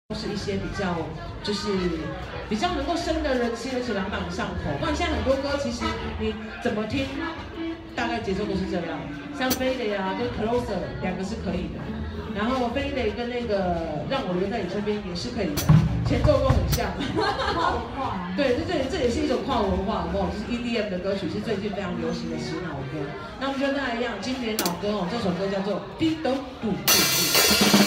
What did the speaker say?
是一些比较能够深得人心，而且朗朗上口。不然现在很多歌其实你怎么听，大概节奏都是这样。像飞雷啊跟 Closer 两个是可以的，然后飞雷跟那个让我留在你身边也是可以的，前奏都很像。 跨文化。 对，这也是一种跨文化，就是 EDM 的歌曲，是最近非常流行的洗脑歌。那我们就跟大家一样，经典老歌哦，这首歌叫做《滴咚嘟嘟嘟》。